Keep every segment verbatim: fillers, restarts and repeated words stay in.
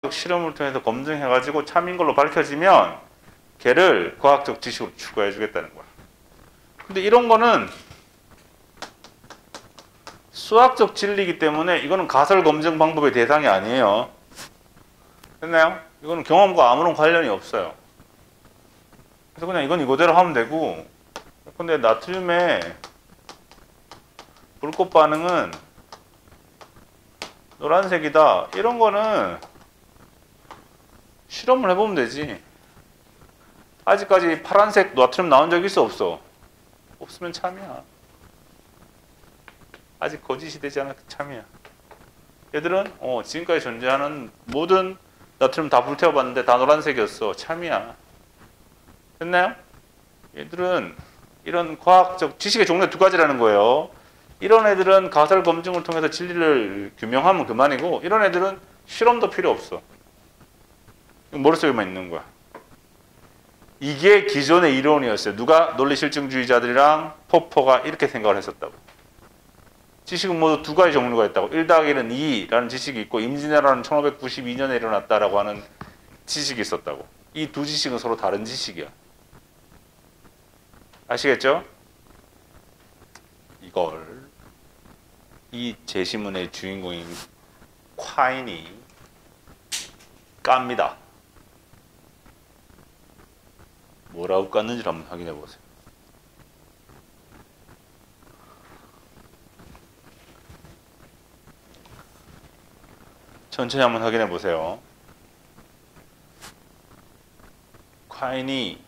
실험을 통해서 검증해가지고 참인 걸로 밝혀지면 걔를 과학적 지식으로 추가해주겠다는 거야. 근데 이런 거는 수학적 진리이기 때문에 이거는 가설 검증 방법의 대상이 아니에요. 됐나요? 이거는 경험과 아무런 관련이 없어요. 그래서 그냥 이건 이거대로 하면 되고, 근데 나트륨의 불꽃 반응은 노란색이다. 이런 거는 실험을 해보면 되지. 아직까지 파란색 나트륨 나온 적 있어 없어? 없으면 참이야. 아직 거짓이 되지 않았기 참이야. 얘들은 어, 지금까지 존재하는 모든 나트륨 다 불태워봤는데 다 노란색이었어. 참이야. 됐나요? 얘들은 이런 과학적 지식의 종류 두 가지라는 거예요. 이런 애들은 가설 검증을 통해서 진리를 규명하면 그만이고, 이런 애들은 실험도 필요 없어. 머릿속에만 있는 거야. 이게 기존의 이론이었어요. 누가? 논리실증주의자들이랑 포퍼가 이렇게 생각을 했었다고. 지식은 모두 두 가지 종류가 있다고. 일 더하기 일은 이라는 지식이 있고, 임진왜란은 천오백구십이 년에 일어났다라고 하는 지식이 있었다고. 이 두 지식은 서로 다른 지식이야. 아시겠죠? 이걸 이 제시문의 주인공인 콰인이 깝니다. 뭐라고 깠는지 한번 확인해 보세요. 천천히 한번 확인해 보세요. 콰인이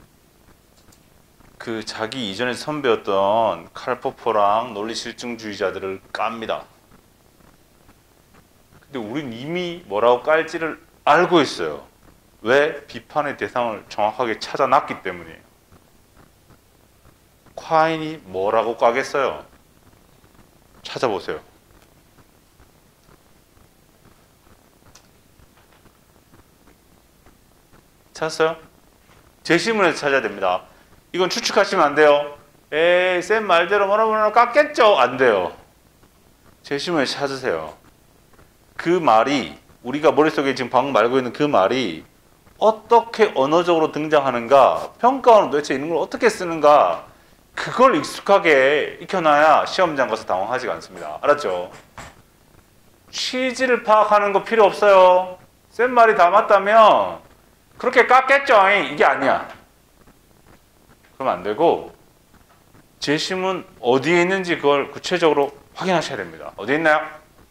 그 자기 이전에 선배였던 칼 포퍼랑 논리실증주의자들을 깝니다. 근데 우린 이미 뭐라고 깔지를 알고 있어요. 왜? 비판의 대상을 정확하게 찾아놨기 때문이에요. 콰인이 뭐라고 까겠어요? 찾아보세요. 찾았어요? 제시문에서 찾아야 됩니다. 이건 추측하시면 안 돼요. 에이, 쌤 말대로 뭐라 뭐라 깎겠죠? 안 돼요. 제시문에 찾으세요. 그 말이, 우리가 머릿속에 지금 방금 알고 있는 그 말이 어떻게 언어적으로 등장하는가, 평가원은 도대체 이런 걸 어떻게 쓰는가, 그걸 익숙하게 익혀놔야 시험장 가서 당황하지가 않습니다. 알았죠? 취지를 파악하는 거 필요 없어요. 쌤 말이 다 맞다면 그렇게 깎겠죠? 이게 아니야. 그러면 안 되고, 제시문 어디에 있는지 그걸 구체적으로 확인하셔야 됩니다. 어디 있나요?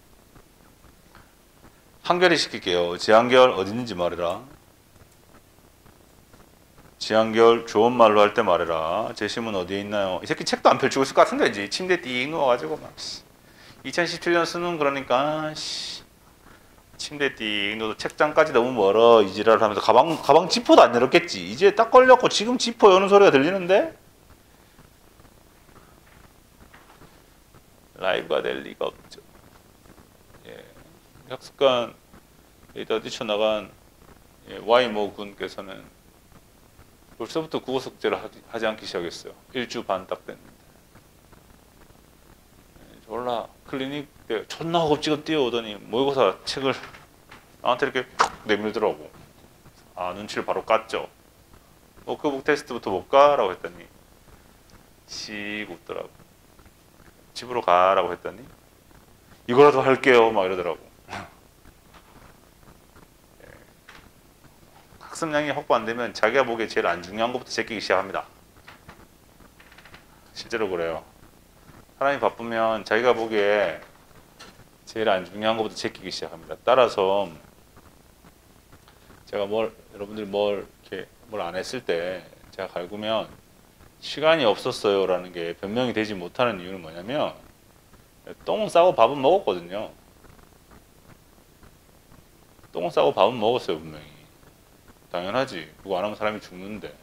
한결에 시킬게요. 지한결 어디 있는지 말해라. 지한결 좋은 말로 할 때 말해라. 제시문 어디에 있나요? 이 새끼 책도 안 펼치고 있을 것 같은데, 이제 침대 띵 누워가지고 막 이천십칠 년 수능 그러니까 씨, 침대 띵 누워서 책장까지 너무 멀어 이 지랄을 하면서 가방 가방 지퍼도 안 열었겠지. 이제 딱 걸렸고 지금 지퍼 여는 소리가 들리는데 라이브가 될 리가 없죠. 예. 학습관 여기다 뛰쳐나간 예, 와이모 군께서는 벌써부터 국어 숙제를 하지, 하지 않기 시작했어요. 일주 반 딱 됐는데. 예, 졸라 클리닉 때 존나 허겁지겁 뛰어오더니 모의고사 책을 나한테 이렇게 툭 내밀더라고. 아, 눈치를 바로 깠죠. 워크북 테스트부터 볼까? 라고 했더니 씩 웃더라고. 집으로 가라고 했더니 이거라도 할게요 막 이러더라고. 학습량이 확보 안 되면 자기가 보기에 제일 안 중요한 것부터 제끼기 시작합니다. 실제로 그래요. 사람이 바쁘면 자기가 보기에 제일 안 중요한 것부터 제끼기 시작합니다. 따라서 제가 뭘 여러분들이 뭘 이렇게 뭘 안 했을 때 제가 갈구면 시간이 없었어요 라는 게 변명이 되지 못하는 이유는 뭐냐면 똥은 싸고 밥은 먹었거든요. 똥은 싸고 밥은 먹었어요 분명히. 당연하지. 그거 안 하면 사람이 죽는데.